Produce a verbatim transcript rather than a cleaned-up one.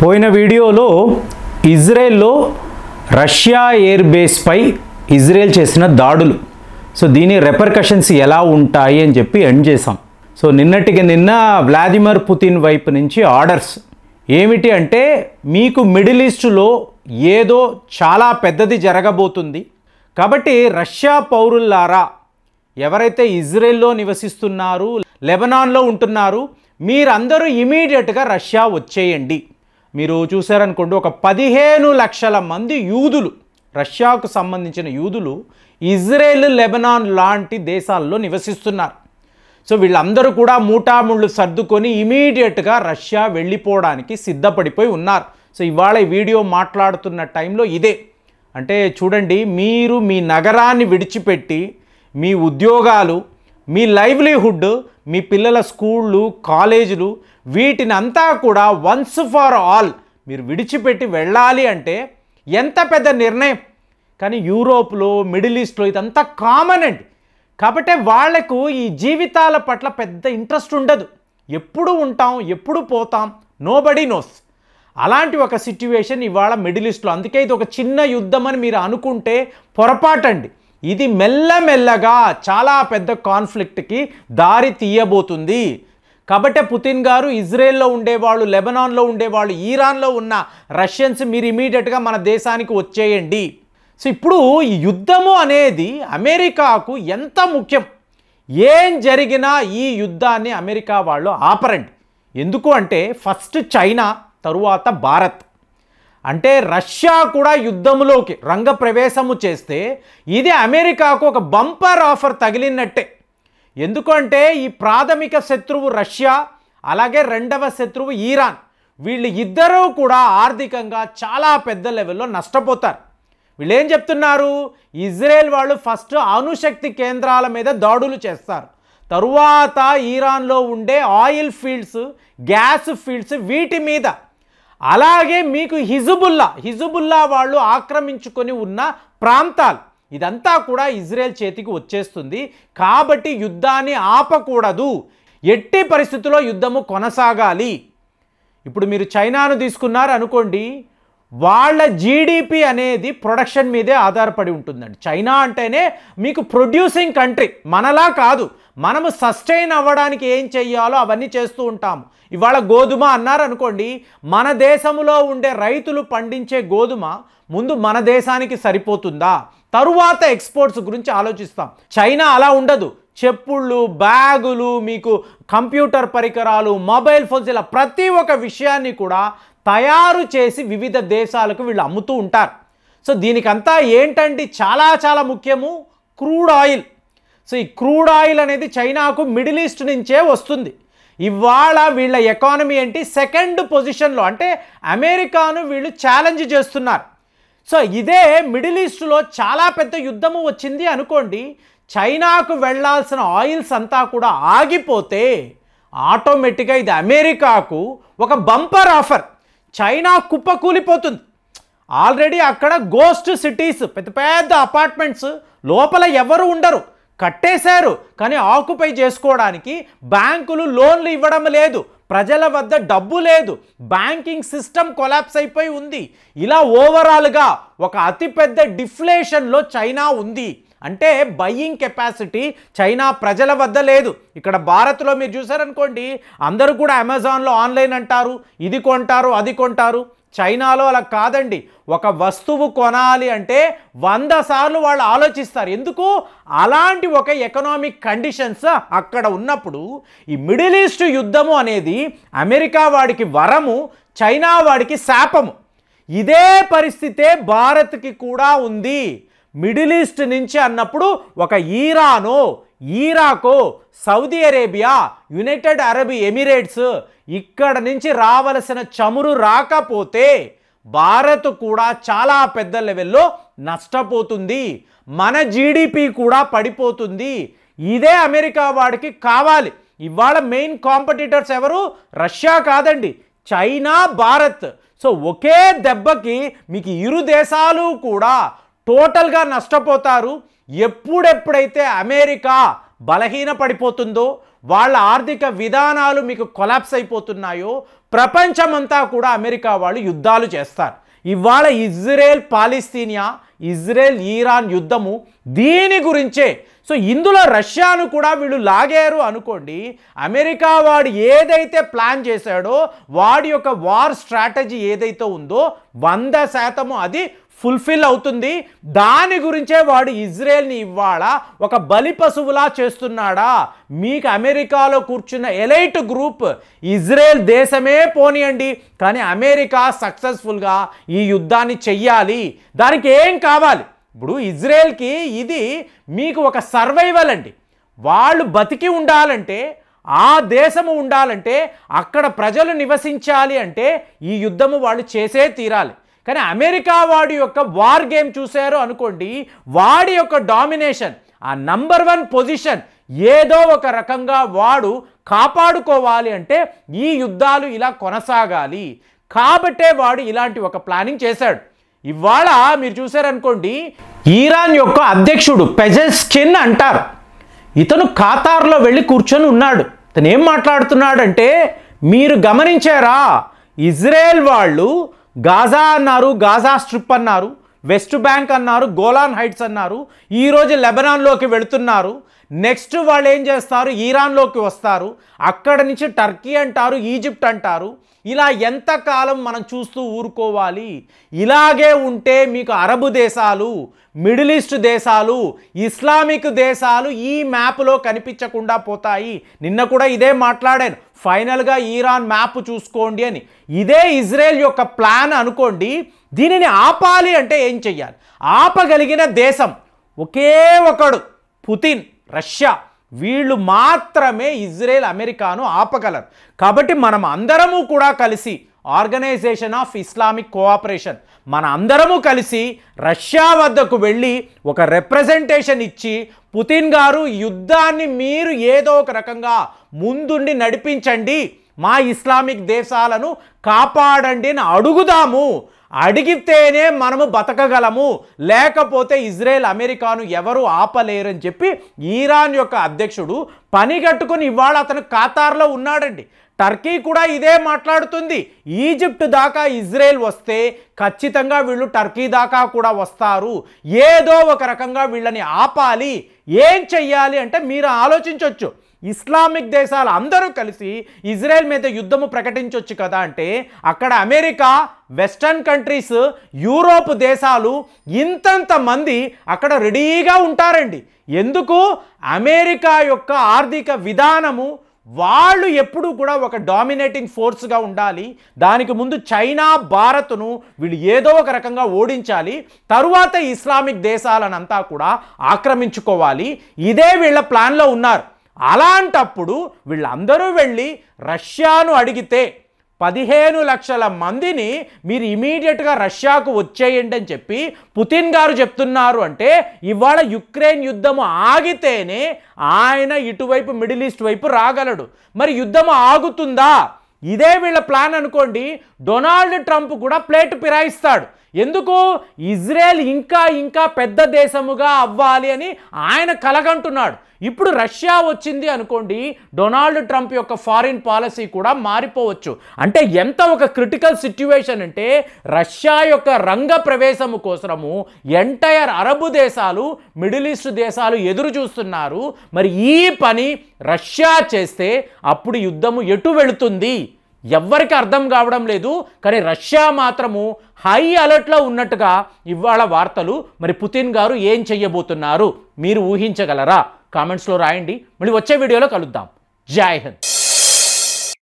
పోయిన వీడియోలో ఇజ్రాయెల్లో రష్యా ఎయిర్ బేస్ పై ఇజ్రాయెల్ చేసిన దాడులు, సో దీని రెపర్కషన్స్ ఎలా ఉంటాయి అని చెప్పి ఎండ్ చేసాం. సో నిన్నటికి నిన్న వ్లాదిమిర్ పుతిన్ వైపు నుంచి ఆర్డర్స్ ఏమిటి అంటే, మీకు మిడిల్ ఈస్ట్లో ఏదో చాలా పెద్దది జరగబోతుంది కాబట్టి రష్యా పౌరులారా, ఎవరైతే ఇజ్రాయెల్లో నివసిస్తున్నారు, లెబనాన్లో ఉంటున్నారు, మీరందరూ ఇమీడియట్గా రష్యా వచ్చేయండి. మీరు చూసారనుకోండి, ఒక పదిహేను లక్షల మంది యూదులు, రష్యాకు సంబంధించిన యూదులు ఇజ్రాయెల్, లెబనాన్ లాంటి దేశాల్లో నివసిస్తున్నారు. సో వీళ్ళందరూ కూడా మూటాముళ్ళు సర్దుకొని ఇమీడియట్గా రష్యా వెళ్ళిపోవడానికి సిద్ధపడిపోయి ఉన్నారు. సో ఇవాళ ఈ వీడియో మాట్లాడుతున్న టైంలో ఇదే. అంటే చూడండి, మీరు మీ నగరాన్ని విడిచిపెట్టి మీ ఉద్యోగాలు, మీ లైవ్లీహుడ్, మీ పిల్లల స్కూళ్ళు, కాలేజీలు, వీటిని అంతా కూడా వన్స్ ఫర్ ఆల్ మీరు విడిచిపెట్టి వెళ్ళాలి అంటే ఎంత పెద్ద నిర్ణయం. కానీ యూరోప్లో, మిడిల్ ఈస్ట్లో ఇదంతా కామన్ అండి. కాబట్టి వాళ్లకు ఈ జీవితాల పట్ల పెద్ద ఇంట్రెస్ట్ ఉండదు. ఎప్పుడు ఉంటాం, ఎప్పుడు పోతాం, నోబడీ నోస్. అలాంటి ఒక సిట్యువేషన్ ఇవాళ మిడిల్ ఈస్ట్లో. అందుకే ఇది ఒక చిన్న యుద్ధం అని మీరు అనుకుంటే పొరపాటండి. ఇది మెల్లమెల్లగా చాలా పెద్ద కాన్ఫ్లిక్ట్కి దారి తీయబోతుంది. కాబట్టి పుతిన్ గారు ఇజ్రాయెల్లో ఉండేవాళ్ళు, లెబనాన్లో ఉండేవాళ్ళు, ఈరాన్లో ఉన్న రష్యన్స్, మీరు ఇమీడియట్గా మన దేశానికి వచ్చేయండి. సో ఇప్పుడు ఈ యుద్ధము అనేది అమెరికాకు ఎంత ముఖ్యం. ఏం జరిగినా ఈ యుద్ధాన్ని అమెరికా వాళ్ళు ఆపరండి. ఎందుకు అంటే ఫస్ట్ చైనా, తరువాత భారత్. అంటే రష్యా కూడా యుద్ధంలోకి రంగప్రవేశము చేస్తే ఇది అమెరికాకు ఒక బంపర్ ఆఫర్ తగిలినట్టే. ఎందుకంటే ఈ ప్రాథమిక శత్రువు రష్యా, అలాగే రెండవ శత్రువు ఈరాన్, వీళ్ళు ఇద్దరూ కూడా ఆర్థికంగా చాలా పెద్ద లెవెల్లో నష్టపోతారు. వీళ్ళు ఏం చెప్తున్నారు, ఇజ్రాయెల్ వాళ్ళు ఫస్ట్ అణుశక్తి కేంద్రాల మీద దాడులు చేస్తారు, తరువాత ఈరాన్లో ఉండే ఆయిల్ ఫీల్డ్స్, గ్యాస్ ఫీల్డ్స్, వీటి మీద, అలాగే మీకు హిజుబుల్లా హిజుబుల్లా వాళ్ళు ఆక్రమించుకొని ఉన్న ప్రాంతాలు, ఇదంతా కూడా ఇజ్రాయెల్ చేతికి వచ్చేస్తుంది. కాబట్టి యుద్ధాన్ని ఆపకూడదు, ఎట్టి పరిస్థితుల్లో యుద్ధము కొనసాగాలి. ఇప్పుడు మీరు చైనాను తీసుకున్నారు అనుకోండి, వాళ్ళ జీడిపి అనేది ప్రొడక్షన్ మీదే ఆధారపడి ఉంటుందండి. చైనా అంటేనే మీకు ప్రొడ్యూసింగ్ కంట్రీ, మనలా కాదు. మనము సస్టైన్ అవ్వడానికి ఏం చెయ్యాలో అవన్నీ చేస్తూ ఉంటాము. ఇవాళ గోధుమ అన్నారు అనుకోండి, మన దేశంలో ఉండే రైతులు పండించే గోధుమ ముందు మన దేశానికి సరిపోతుందా, తరువాత ఎక్స్పోర్ట్స్ గురించి ఆలోచిస్తాం. చైనా అలా ఉండదు. చెప్పుళ్ళు, బ్యాగులు, మీకు కంప్యూటర్ పరికరాలు, మొబైల్ ఫోన్స్, ఇలా ప్రతి ఒక్క విషయాన్ని కూడా తయారు చేసి వివిధ దేశాలకు వీళ్ళు అమ్ముతూ ఉంటారు. సో దీనికంతా ఏంటంటే చాలా చాలా ముఖ్యము, క్రూడ్ ఆయిల్. సో ఈ క్రూడ్ ఆయిల్ అనేది చైనాకు మిడిల్ ఈస్ట్ నుంచే వస్తుంది. ఇవాళ వీళ్ళ ఎకానమీ ఏంటి, సెకండ్ పొజిషన్లో. అంటే అమెరికాను వీళ్ళు ఛాలెంజ్ చేస్తున్నారు. సో ఇదే మిడిల్ ఈస్ట్లో చాలా పెద్ద యుద్ధము వచ్చింది అనుకోండి, చైనాకు వెళ్ళాల్సిన ఆయిల్స్ అంతా కూడా ఆగిపోతే ఆటోమేటిక్గా ఇది అమెరికాకు ఒక బంపర్ ఆఫర్. చైనా కుప్పకూలిపోతుంది. ఆల్రెడీ అక్కడ గోస్ట్ సిటీస్, పెద్ద పెద్ద అపార్ట్మెంట్స్, లోపల ఎవరు ఉండరు, కట్టేశారు. కానీ ఆక్యుపై చేసుకోవడానికి బ్యాంకులు లోన్లు ఇవ్వడం లేదు, ప్రజల వద్ద డబ్బు లేదు, బ్యాంకింగ్ సిస్టమ్ కొలాప్స్ అయిపోయి ఉంది. ఇలా ఓవరాల్గా ఒక అతిపెద్ద డిఫ్లేషన్లో చైనా ఉంది. అంటే బయ్యింగ్ కెపాసిటీ చైనా ప్రజల వద్ద లేదు. ఇక్కడ భారత్లో మీరు చూసారనుకోండి, అందరూ కూడా అమెజాన్లో ఆన్లైన్ అంటారు, ఇది కొంటారు, అది కొంటారు. చైనాలో అలా కాదండి. ఒక వస్తువు కొనాలి అంటే వంద సార్లు వాళ్ళు ఆలోచిస్తారు. ఎందుకు? అలాంటి ఒక ఎకనామిక్ కండిషన్స్ అక్కడ ఉన్నప్పుడు ఈ మిడిల్ ఈస్ట్ యుద్ధము అనేది అమెరికా వాడికి వరము, చైనా వాడికి శాపము. ఇదే పరిస్థితే భారత్కి కూడా ఉంది. మిడిల్ ఈస్ట్ నుంచి అన్నప్పుడు ఒక ఈరానో, ఇరాకో, Saudi Arabia, United Arab Emirates, ఇక్కడ నుంచి రావలసిన చమురు రాకపోతే భారత్ కూడా చాలా పెద్ద లెవెల్లో నష్టపోతుంది, మన జీడిపి కూడా పడిపోతుంది. ఇదే అమెరికా వాడికి కావాలి. ఇవాళ మెయిన్ కాంపిటీటర్స్ ఎవరు? రష్యా కాదండి, చైనా, భారత్. సో ఒకే దెబ్బకి మీకు ఇరు దేశాలు కూడా టోటల్గా నష్టపోతారు. ఎప్పుడెప్పుడైతే అమెరికా బలహీన పడిపోతుందో, వాళ్ళ ఆర్థిక విధానాలు మీకు కొలాప్స్ అయిపోతున్నాయో, ప్రపంచమంతా కూడా అమెరికా వాళ్ళు యుద్ధాలు చేస్తారు. ఇవాళ ఇజ్రాయెల్ పాలస్తీనియా, ఇజ్రాయెల్ ఇరాన్ యుద్ధము దీని గురించే. సో ఇందులో రష్యాను కూడా వీళ్ళు లాగారు అనుకోండి, అమెరికా వాడు ఏదైతే ప్లాన్ చేశాడో వాడి యొక్క వార్ స్ట్రాటజీ ఏదైతే ఉందో వంద శాతము అది ఫుల్ఫిల్ అవుతుంది. దాని గురించే వాడు ఇజ్రాయెల్ని ఇవాళ ఒక బలి పశువులా చేస్తున్నాడా? మీకు అమెరికాలో కూర్చున్న ఎలైట్ గ్రూప్ ఇజ్రాయెల్ దేశమే పోనీయండి, కానీ అమెరికా సక్సెస్ఫుల్గా ఈ యుద్ధాన్ని చెయ్యాలి. దానికి ఏం కావాలి? ఇప్పుడు ఇజ్రాయెల్కి ఇది మీకు ఒక సర్వైవల్ అండి. వాళ్ళు బతికి ఉండాలంటే, ఆ దేశము ఉండాలంటే, అక్కడ ప్రజలు నివసించాలి అంటే ఈ యుద్ధము వాళ్ళు చేసే తీరాలి. కానీ అమెరికా వాడి యొక్క వార్ గేమ్ చూశారు అనుకోండి, వాడి యొక్క డామినేషన్, ఆ నంబర్ వన్ పొజిషన్ ఏదో ఒక రకంగా వాడు కాపాడుకోవాలి అంటే ఈ యుద్ధాలు ఇలా కొనసాగాలి. కాబట్టే వాడు ఇలాంటి ఒక ప్లానింగ్ చేశాడు. ఇవాళ మీరు చూశారనుకోండి, ఇరాన్ యొక్క అధ్యక్షుడు పెజెస్కిన్ అంటారు, ఇతను ఖతార్లో వెళ్ళి కూర్చొని ఉన్నాడు. ఇతను ఏం మాట్లాడుతున్నాడంటే, మీరు గమనించారా, ఇజ్రాయెల్ వాళ్ళు గాజా అన్నారు, గాజా స్ట్రిప్ అన్నారు, వెస్ట్ బ్యాంక్ అన్నారు, గోలాన్ హైట్స్ అన్నారు, ఈరోజు లెబనాన్లోకి వెళుతున్నారు. నెక్స్ట్ వాళ్ళు ఏం చేస్తారు, ఇరాన్లోకి వస్తారు, అక్కడ నుంచి టర్కీ అంటారు, ఈజిప్ట్ అంటారు. ఇలా ఎంతకాలం మనం చూస్తూ ఊరుకోవాలి? ఇలాగే ఉంటే మీకు అరబు దేశాలు, మిడిల్ ఈస్ట్ దేశాలు, ఇస్లామిక్ దేశాలు ఈ మ్యాప్లో కనిపించకుండా పోతాయి. నిన్న కూడా ఇదే మాట్లాడాను, ఫైనల్గా ఇరాన్ మ్యాప్ చూసుకోండి అని. ఇదే ఇజ్రాయెల్ యొక్క ప్లాన్ అనుకోండి. దీనిని ఆపాలి అంటే ఏం చెయ్యాలి? ఆపగలిగిన దేశం ఒకే ఒకడు, పుతిన్, రష్యా. వీళ్ళు మాత్రమే ఇజ్రాయెల్ అమెరికాను ఆపగలరు. కాబట్టి మనం అందరము కూడా కలిసి, ఆర్గనైజేషన్ ఆఫ్ ఇస్లామిక్ కోఆపరేషన్, మన అందరము కలిసి రష్యా వద్దకు వెళ్ళి ఒక రిప్రజెంటేషన్ ఇచ్చి, పుతిన్ గారు యుద్ధాన్ని మీరు ఏదో ఒక రకంగా ముందుండి నడిపించండి, మా ఇస్లామిక్ దేశాలను కాపాడండి అని అడుగుదాము. అడిగితేనే మనము బతకగలము, లేకపోతే ఇజ్రాయెల్ అమెరికాను ఎవరు ఆపలేరని చెప్పి ఇరాన్ యొక్క అధ్యక్షుడు పని కట్టుకుని ఇవాళ అతను ఖతార్లో ఉన్నాడండి. టర్కీ కూడా ఇదే మాట్లాడుతుంది. ఈజిప్ట్ దాకా ఇజ్రాయెల్ వస్తే ఖచ్చితంగా వీళ్ళు టర్కీ దాకా కూడా వస్తారు. ఏదో ఒక రకంగా వీళ్ళని ఆపాలి. ఏం చెయ్యాలి అంటే మీరు ఆలోచించవచ్చు. ఇస్లామిక్ దేశాలు అందరూ కలిసి ఇజ్రాయెల్ మీద యుద్ధము ప్రకటించవచ్చు కదా అంటే, అక్కడ అమెరికా, వెస్టర్న్ కంట్రీస్, యూరోప్ దేశాలు ఇంతంత మంది అక్కడ రెడీగా ఉంటారండి. ఎందుకు? అమెరికా యొక్క ఆర్థిక విధానము వాళ్ళు ఎప్పుడూ కూడా ఒక డామినేటింగ్ ఫోర్స్గా ఉండాలి. దానికి ముందు చైనా, భారత్ను వీళ్ళు ఏదో ఒక రకంగా ఓడించాలి. తరువాత ఇస్లామిక్ దేశాలనంతా కూడా ఆక్రమించుకోవాలి. ఇదే వీళ్ళ ప్లాన్లో ఉన్నారు. అలాంటప్పుడు వీళ్ళందరూ వెళ్ళి రష్యాను అడిగితే పదిహేను లక్షల మందిని మీరు ఇమీడియట్గా రష్యాకు వచ్చేయండి అని చెప్పి పుతిన్ గారు చెప్తున్నారు. అంటే ఇవాళ యుక్రెయిన్ యుద్ధము ఆగితేనే ఆయన ఇటువైపు మిడిల్ ఈస్ట్ వైపు రాగలడు. మరి యుద్ధము ఆగుతుందా? ఇదే వీళ్ళ ప్లాన్ అనుకోండి. డొనాల్డ్ ట్రంప్ కూడా ప్లేట్ పిరాయిస్తాడు. ఎందుకు? ఇజ్రాయెల్ ఇంకా ఇంకా పెద్ద దేశముగా అవ్వాలి అని ఆయన కలగంటున్నాడు. ఇప్పుడు రష్యా వచ్చింది అనుకోండి, డొనాల్డ్ ట్రంప్ యొక్క ఫారిన్ పాలసీ కూడా మారిపోవచ్చు. అంటే ఎంత ఒక క్రిటికల్ సిట్యువేషన్ అంటే, రష్యా యొక్క రంగ ప్రవేశము కోసము ఎంటైర్ అరబు దేశాలు, మిడిల్ ఈస్ట్ దేశాలు ఎదురు చూస్తున్నారు. మరి ఈ పని రష్యా చేస్తే అప్పుడు యుద్ధము ఎటు వెళుతుంది ఎవ్వరికి అర్థం కావడం లేదు. కానీ రష్యా మాత్రము హై అలర్ట్లో ఉన్నట్టుగా ఇవాళ వార్తలు. మరి పుతిన్ గారు ఏం చెయ్యబోతున్నారు మీరు ఊహించగలరా? కామెంట్స్లో రాయండి. మళ్ళీ వచ్చే వీడియోలో కలుద్దాం. జై హింద్.